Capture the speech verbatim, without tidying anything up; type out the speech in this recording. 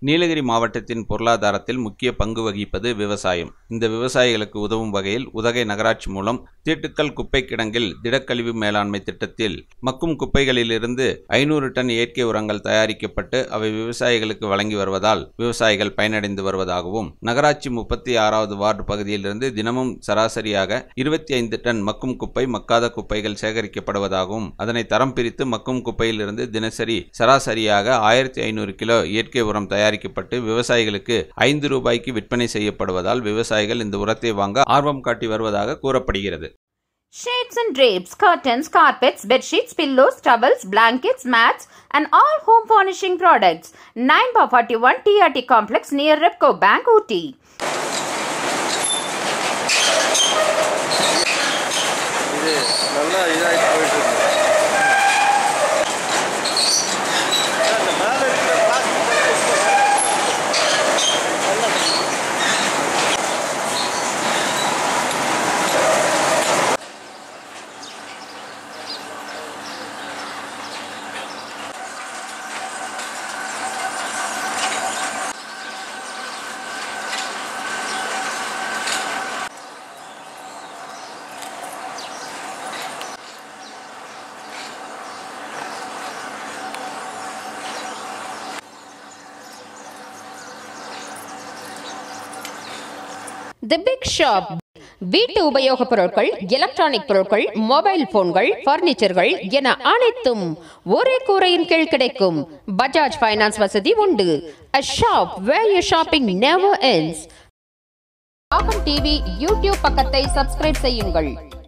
நீலகிரி மாவட்டத்தின் பொருளாதாரத்தில் முக்கிய பங்கு வகிப்பது விவசாயம். இந்த விவசாயிகளுக்கு உதவும் வகையில் உதகை நகராட்சி மூலம் தீட்டுக்கல் குப்பை கிடங்கில் திடக்கழிவு மேலாண்மை திட்டத்தில் மக்கும் குப்பைகளிலிருந்து ஐநூறு டன் இயற்கை உரங்கள் தயாரிக்கப்பட்டு அவை விவசாயிகளுக்கு வழங்கி வருவதால் விவசாயிகள் பயனடைந்து வருவதாகவும், நகராட்சி முப்பத்தி ஆறாவது வார்டு பகுதியிலிருந்து தினமும் சராசரியாக இருபத்தி ஐந்து டன் மக்கும் குப்பை, மக்காத குப்பைகள் சேகரிக்கப்படுவதாகவும், அதனை தரம் பிரித்து மக்கும் குப்பையிலிருந்து தினசரி சராசரியாக ஆயிரத்தி ஐநூறு கிலோ இயற்கை உரம் தயாரிக்கப்பட்டு விவசாயிகளுக்கு ஐந்து ரூபாய்க்கு விற்பனை செய்யப்படுவதால் விவசாயிகள் இந்த உரத்தை வாங்க ஆர்வம் காட்டி வருவதாக கூறப்படுகிறது. Shades and drapes, curtains, carpets, bedsheets, pillows, towels, blankets, mats and all home furnishing products. nine by forty-one T R T complex near Repco Bank, Ooty. இது நல்லா இதாயிட்டு போயிட்டு இருக்கு. The Big Shop. வீட்டு உபயோகப் பொருட்கள், எலக்ட்ரானிக் பொருட்கள், மொபைல் போன்கள், பர்னிச்சர்கள் என அனைத்தும் ஒரே கூரையின் கீழ் கிடைக்கும். பஜாஜ் ஃபைனான்ஸ் வசதி உண்டு. A shop where your shopping never ends. Aagam TV YouTube பக்கத்தை சப்ஸ்கிரைப் செய்யுங்கள்.